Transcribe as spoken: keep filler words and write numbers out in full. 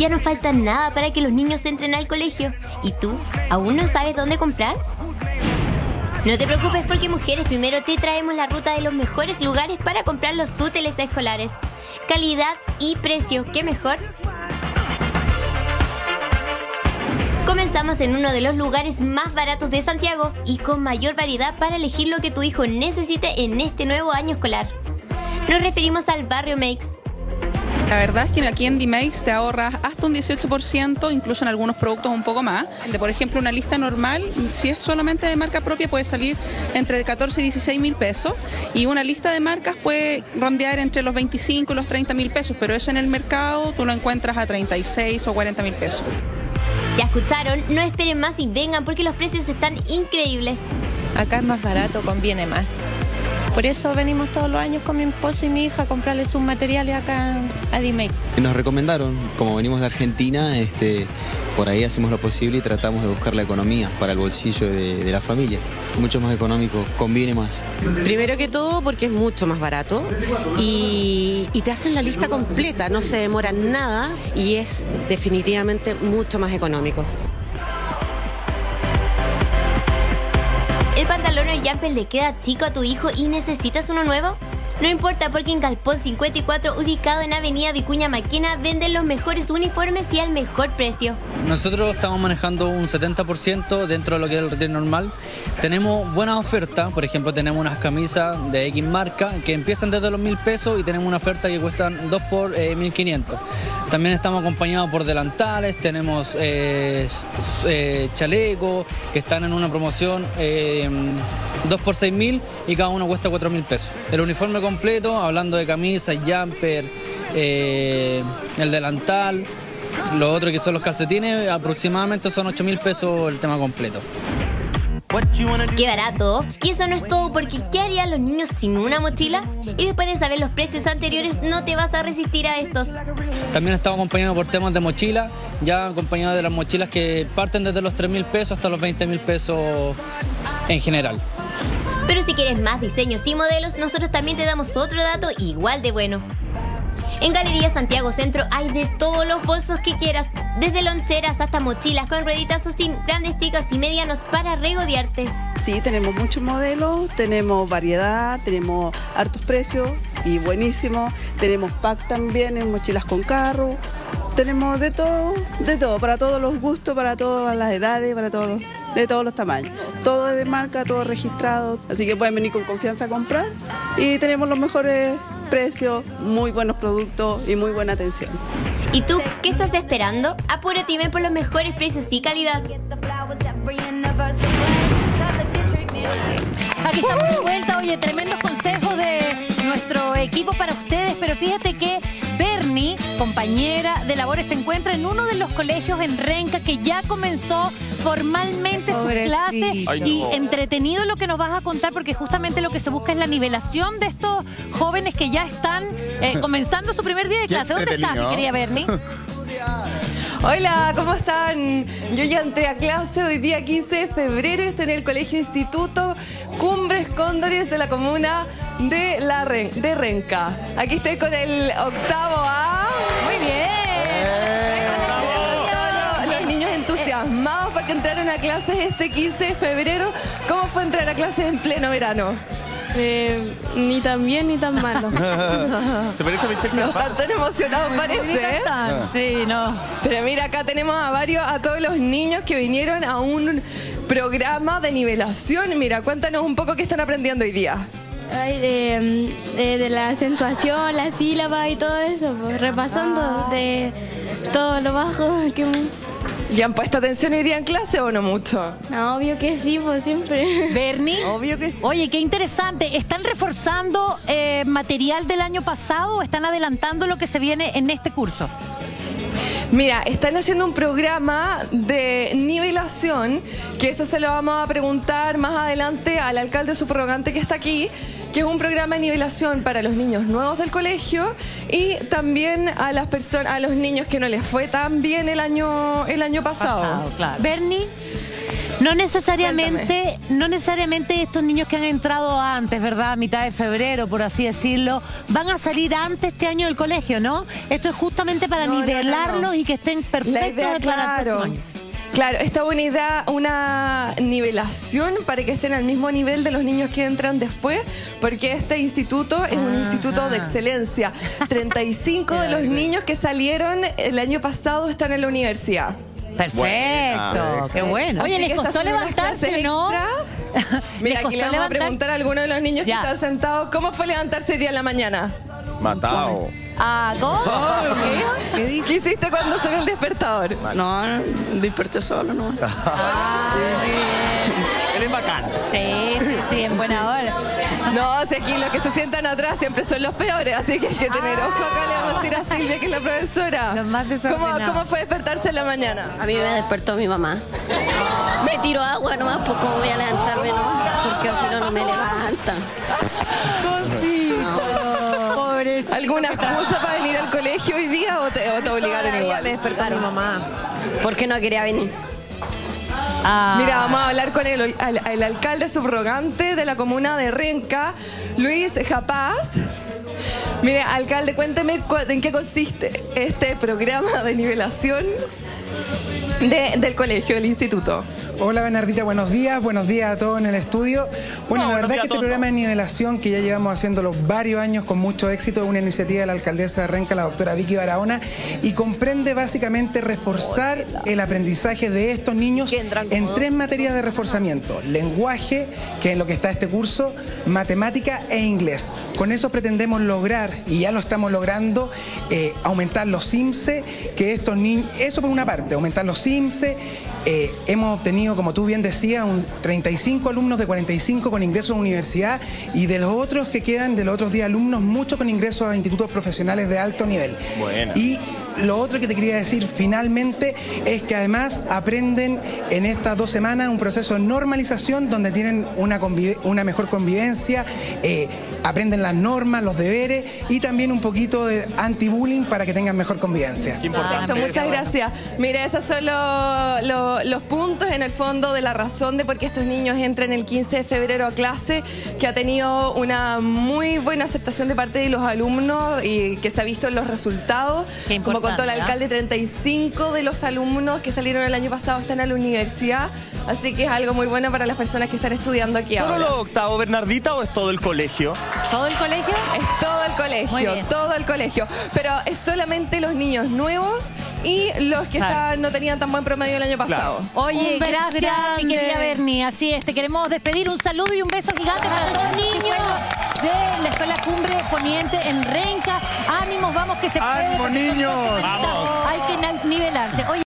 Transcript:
Ya no falta nada para que los niños entren al colegio. ¿Y tú? ¿Aún no sabes dónde comprar? No te preocupes porque Mujeres Primero te traemos la ruta de los mejores lugares para comprar los útiles escolares. Calidad y precio, ¿qué mejor? Comenzamos en uno de los lugares más baratos de Santiago y con mayor variedad para elegir lo que tu hijo necesite en este nuevo año escolar. Nos referimos al Barrio Makes. La verdad es que aquí en D-Makes te ahorras hasta un dieciocho por ciento, incluso en algunos productos un poco más. De, por ejemplo, una lista normal, si es solamente de marca propia, puede salir entre catorce y dieciséis mil pesos. Y una lista de marcas puede rondear entre los veinticinco y los treinta mil pesos, pero eso en el mercado tú lo encuentras a treinta y seis o cuarenta mil pesos. Ya escucharon, no esperen más y vengan porque los precios están increíbles. Acá es más barato, conviene más. Por eso venimos todos los años con mi esposo y mi hija a comprarles sus materiales acá a D-Makes. Nos recomendaron, como venimos de Argentina, este, por ahí hacemos lo posible y tratamos de buscar la economía para el bolsillo de, de la familia. Mucho más económico, conviene más. Primero que todo porque es mucho más barato y, y te hacen la lista completa, no se demora nada y es definitivamente mucho más económico. ¿El pantalón o el jumper le queda chico a tu hijo y necesitas uno nuevo? No importa porque en Galpón cincuenta y cuatro, ubicado en Avenida Vicuña Maquena, venden los mejores uniformes y al mejor precio. Nosotros estamos manejando un setenta por ciento dentro de lo que es el retail normal. Tenemos buenas ofertas, por ejemplo tenemos unas camisas de X marca que empiezan desde los mil pesos y tenemos una oferta que cuestan dos por eh, mil quinientos. También estamos acompañados por delantales, tenemos eh, eh, chalecos que están en una promoción eh, dos por seis mil y cada uno cuesta cuatro mil pesos. El uniforme completo, hablando de camisas, jumper, eh, el delantal, lo otro que son los calcetines, aproximadamente son ocho mil pesos el tema completo. ¡Qué barato! Y eso no es todo porque ¿qué harían los niños sin una mochila? Y después de saber los precios anteriores no te vas a resistir a estos. También estamos acompañados por temas de mochila, ya acompañados de las mochilas que parten desde los tres mil pesos hasta los veinte mil pesos en general. Pero si quieres más diseños y modelos, nosotros también te damos otro dato igual de bueno. En Galería Santiago Centro hay de todos los bolsos que quieras, desde loncheras hasta mochilas con rueditas o sin, grandes, chicas y medianos para regodearte. Sí, tenemos muchos modelos, tenemos variedad, tenemos hartos precios y buenísimo. Tenemos pack también en mochilas con carro. Tenemos de todo, de todo, para todos los gustos, para todas las edades, para todos los, de todos los tamaños. Todo es de marca, todo registrado, así que pueden venir con confianza a comprar. Y tenemos los mejores precios, muy buenos productos y muy buena atención. ¿Y tú qué estás esperando? Apúrate y ven por los mejores precios y calidad. Aquí estamos de vuelta. Oye, tremendos consejos de nuestro equipo para ustedes, pero fíjate que Bernie, compañera de labores, se encuentra en uno de los colegios en Renca que ya comenzó formalmente su clase. Ay, no. Y entretenido lo que nos vas a contar porque justamente lo que se busca es la nivelación de estos jóvenes que ya están eh, comenzando su primer día de clase. ¿Dónde estás, mi querida Bernie? Hola, ¿cómo están? Yo ya entré a clase hoy día quince de febrero y estoy en el Colegio Instituto Cumbres Cóndores de la comuna de, la Ren de Renca. Aquí estoy con el octavo A. Muy bien. Todos los niños entusiasmados para que entraron a clases este quince de febrero. ¿Cómo fue entrar a clases en pleno verano? Eh, ni tan bien ni tan malo. Se parece a Michelle. No están tan emocionados, parece, ¿eh? Sí, no. Pero mira, acá tenemos a varios, a todos los niños que vinieron a un programa de nivelación. Mira, cuéntanos un poco qué están aprendiendo hoy día. Ay, de, de, de la acentuación, la sílaba y todo eso, pues, repasando ah. de todo lo bajo. Que... ¿Y han puesto atención hoy día en clase o no mucho? No, obvio que sí, pues siempre. Bernie, obvio que sí. Oye, qué interesante. ¿Están reforzando eh, material del año pasado o están adelantando lo que se viene en este curso? Mira, están haciendo un programa de nivelación, que eso se lo vamos a preguntar más adelante al alcalde subrogante que está aquí, que es un programa de nivelación para los niños nuevos del colegio y también a las personas, a los niños que no les fue tan bien el año, el año pasado. pasado claro. Bernie, No necesariamente, no necesariamente estos niños que han entrado antes, ¿verdad? A mitad de febrero, por así decirlo, van a salir antes este año del colegio, ¿no? Esto es justamente para No, nivelarlos no, no. y que estén perfectos idea, para el próximo claro. año. Claro, esta es una idea, una nivelación para que estén al mismo nivel de los niños que entran después, porque este instituto es un Ajá. instituto de excelencia. treinta y cinco de los niños que salieron el año pasado están en la universidad. Perfecto, Buena. qué bueno. Así Oye, que les estas costó son unas levantarse, clases ¿no? extra. Mira, ¿Les aquí le costó vamos a levantar? preguntar a alguno de los niños Ya. que están sentados, ¿cómo fue levantarse hoy día en la mañana? Matado. Ah, ¿cómo? ¿Qué? ¿Qué dices? ¿Qué hiciste cuando sonó el despertador? No, desperté solo, ¿no? Ah, Eres bacán. sí, sí, sí, en buena hora. No, si aquí los que se sientan atrás siempre son los peores, así que hay que tener ojo. Acá le vamos a decir a Silvia, que es la profesora. Los más ¿Cómo, desordenados. ¿Cómo fue despertarse en la mañana? A mí me despertó mi mamá. Me tiró agua nomás, pues cómo voy a levantarme nomás, porque si no, no me levanta. Pobrecito. ¿Alguna excusa para venir al colegio hoy día o te, o te obligaron igual? Me despertó mi mamá. Porque no quería venir. Ah. Mira, vamos a hablar con el, al- el alcalde subrogante de la comuna de Renca, Luis Japaz. Mire, alcalde, cuénteme cu- en qué consiste este programa de nivelación de- del colegio, del instituto. Hola Bernardita, buenos días, buenos días a todos en el estudio. Bueno, No, la buenos verdad días es a que este todos. programa de nivelación que ya llevamos haciéndolo varios años con mucho éxito es una iniciativa de la alcaldesa de Renca, la doctora Vicky Barahona, y comprende básicamente reforzar el aprendizaje de estos niños en tres materias de reforzamiento: lenguaje, que es lo que está este curso, matemática e inglés. Con eso pretendemos lograr, y ya lo estamos logrando, eh, aumentar los IMSE, que estos niños, eso por una parte, aumentar los IMSE. Eh, hemos obtenido, como tú bien decías, un treinta y cinco alumnos de cuarenta y cinco con ingreso a la universidad, y de los otros que quedan, de los otros diez alumnos, muchos con ingreso a institutos profesionales de alto nivel. Buena. Y lo otro que te quería decir finalmente es que además aprenden en estas dos semanas un proceso de normalización donde tienen una, convive- una mejor convivencia, eh, aprenden las normas, los deberes y también un poquito de anti-bullying para que tengan mejor convivencia. Qué importante. Perfecto, muchas gracias. Mire, esos son lo- lo- los puntos en el fondo de la razón de por qué estos niños entran el quince de febrero a clase, que ha tenido una muy buena aceptación de parte de los alumnos y que se ha visto en los resultados. Qué Como contó el importante, ¿ah? alcalde, treinta y cinco de los alumnos que salieron el año pasado están a la universidad, así que es algo muy bueno para las personas que están estudiando aquí ¿Solo ahora. los octavos, Bernardita, o es todo el colegio? ¿Todo el colegio? Es todo el Muy colegio, bien. todo el colegio. Pero es solamente los niños nuevos y los que Claro. estaban- no tenían tan buen promedio el año pasado. Oye, Un beso gracias, grande. mi querida Bernie. Así es, te queremos despedir. Un saludo y un beso gigante para todos los niños de la Escuela Cumbre Poniente en Renca. Ánimos, vamos que se puede. ¡Ánimo, porque niños! son dos semanitas. Vamos. Hay que na- nivelarse. Oye,